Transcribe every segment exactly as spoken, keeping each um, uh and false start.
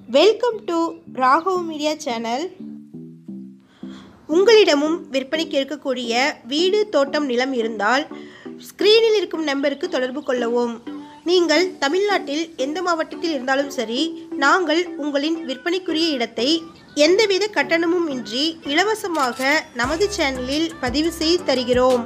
Welcome to Raghav media channel. உங்களிடமும் விற்பனைக்கு இருக்கக்கூடிய வீடு தோட்டம் நிலம் இருந்தால் ஸ்கிரீனில் இருக்கும் நம்பருக்கு தொடர்பு கொள்ளவும். நீங்கள் தமிழ்நாட்டில் எந்த மாவட்டத்தில் இருந்தாலும் சரி, நாங்கள் உங்களின் விற்பனைக்குரிய இடத்தை எந்தவித கட்டணமும் இன்றி இலவசமாக நமது சேனலில் பதிவு செய்து தருகிறோம்.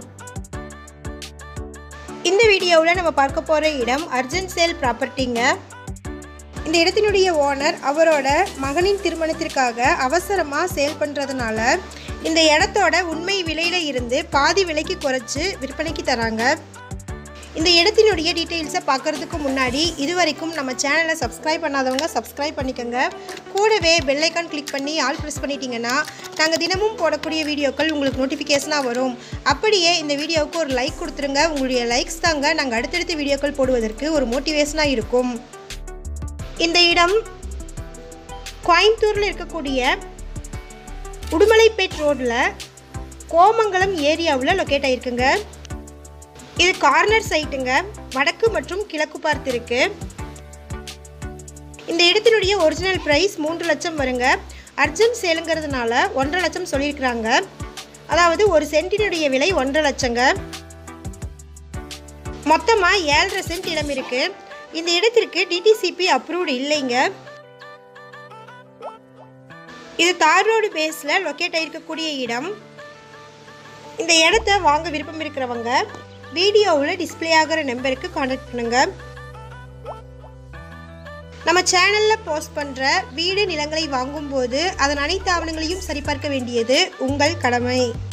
இந்த வீடியோவில் நம்ம பார்க்க போகிற இடம் அர்ஜென்ட் சேல் ப்ராப்பர்ட்டிங்க. இந்த இடத்தினுடைய ஓனர் அவரோட மகனின் திருமணத்திற்காக அவசரமாக சேல் பண்ணுறதுனால இந்த இடத்தோட உண்மை விலையில் இருந்து பாதி விலைக்கு குறைச்சி விற்பனைக்கு தராங்க. இந்த இடத்தினுடைய டீட்டெயில்ஸை பார்க்குறதுக்கு முன்னாடி இது வரைக்கும் நம்ம சேனலை சப்ஸ்கிரைப் பண்ணாதவங்க சப்ஸ்கிரைப் பண்ணிக்கோங்க. கூடவே பெல் ஐக்கான் கிளிக் பண்ணி ஆல் ப்ரெஸ் பண்ணிட்டீங்கன்னா நாங்கள் தினமும் போடக்கூடிய வீடியோக்கள் உங்களுக்கு நோட்டிஃபிகேஷனாக வரும். அப்படியே இந்த வீடியோவுக்கு ஒரு லைக் கொடுத்துருங்க. உங்களுடைய லைக்ஸ் தாங்க நாங்கள் அடுத்தடுத்த வீடியோக்கள் போடுவதற்கு ஒரு மோட்டிவேஷனாக இருக்கும். இந்த இடம் கோயம்புத்தூரில் இருக்கக்கூடிய உடுமலைப்பேட் ரோடில் கோமங்கலம் ஏரியாவில் லொக்கேட் ஆகிருக்குங்க. இது கார்னர் சைட்டுங்க. வடக்கு மற்றும் கிழக்கு பார்த்து இருக்கு. இந்த இடத்தினுடைய ஒரிஜினல் ப்ரைஸ் மூன்று லட்சம் வருங்க. அர்ஜென்ட் சேலுங்கிறதுனால ஒன்றரை லட்சம் சொல்லியிருக்கிறாங்க. அதாவது ஒரு சென்டினுடைய விலை ஒன்றரை லட்சங்க. மொத்தமாக ஏழரை சென்ட் இடம் இருக்கு. இந்த இடத்திற்கு டிடிசிபி அப்ரூவ்டு இல்லைங்க. இது தார் ரோடு பேஸில் லொக்கேட் ஆகிருக்கக்கூடிய இடம். இந்த இடத்த வாங்க விருப்பம் இருக்கிறவங்க வீடியோவில் டிஸ்பிளே ஆகிற நம்பருக்கு கான்டாக்ட் பண்ணுங்க. நம்ம சேனலில் போஸ்ட் பண்ணுற வீடு நிலங்களை வாங்கும்போது அதன் அனைத்து ஆவணங்களையும் சரிபார்க்க வேண்டியது உங்கள் கடமை.